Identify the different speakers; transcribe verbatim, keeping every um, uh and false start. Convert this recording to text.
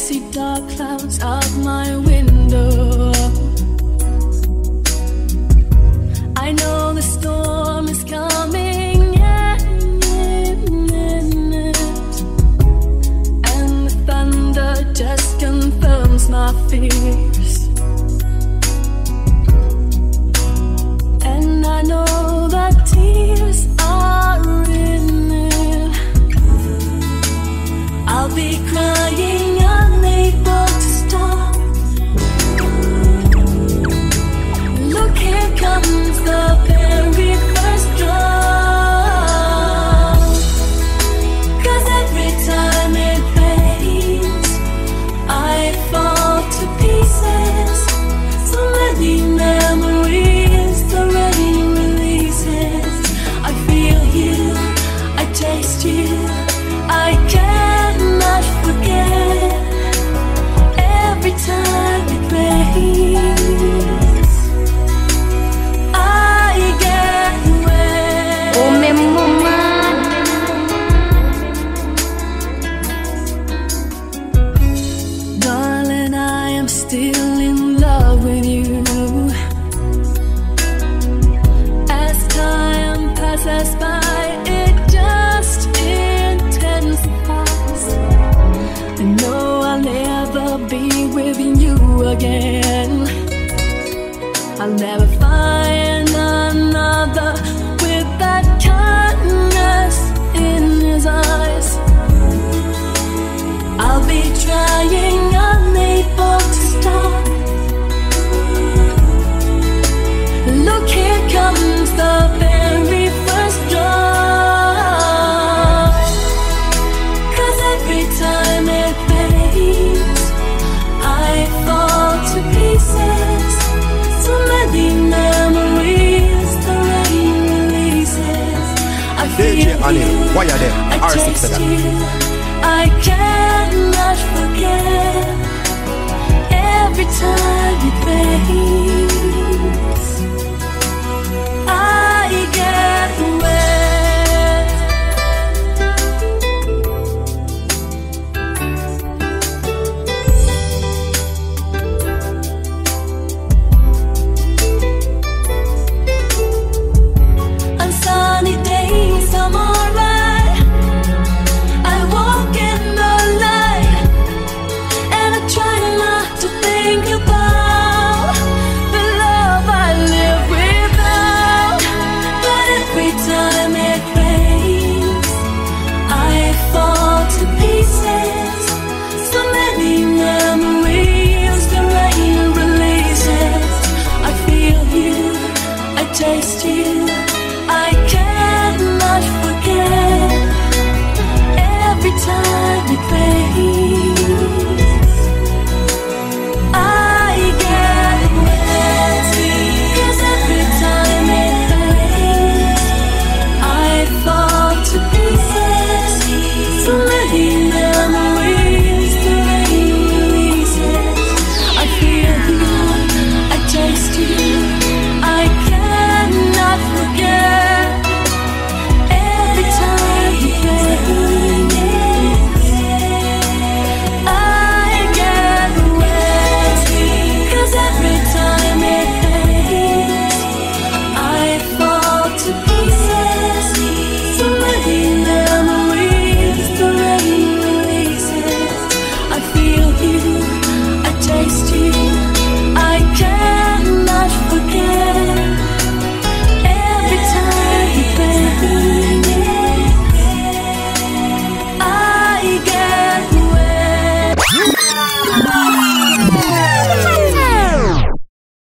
Speaker 1: see dark clouds out my window. I know the storm is coming, yeah, and the thunder just confirms my fears. And I know that tears are in it. I'll be crying, unable to stop. Look, here comes the very first drop. 'Cause every time it rains, I fall to pieces. So many memories the rain releases. I feel you, I taste you, I cannot forget. Every time it rains, I get wet.
Speaker 2: Oh, me mama.
Speaker 1: Darling, I am still in love with you. As time passes by, it just intensifies. I know I'll never be with you again. I'll never find another with that kindness in his eyes. I'll be trying, unable to stop. Look, here comes the very first drop. 'Cause every time it rains, I fall to pieces. So many memories the rain releases. I feel
Speaker 3: D J Anil,
Speaker 1: you,
Speaker 3: why are they?
Speaker 1: I
Speaker 3: R six
Speaker 1: taste
Speaker 3: seven.
Speaker 1: you, I cannot forget. Every time it rains, I get wet. On sunny days I'm alright. I walk in the light, and I try not to think about the love I live without. But every time it rains, I fall to pieces. So many memories the rain releases. I feel you, I taste you,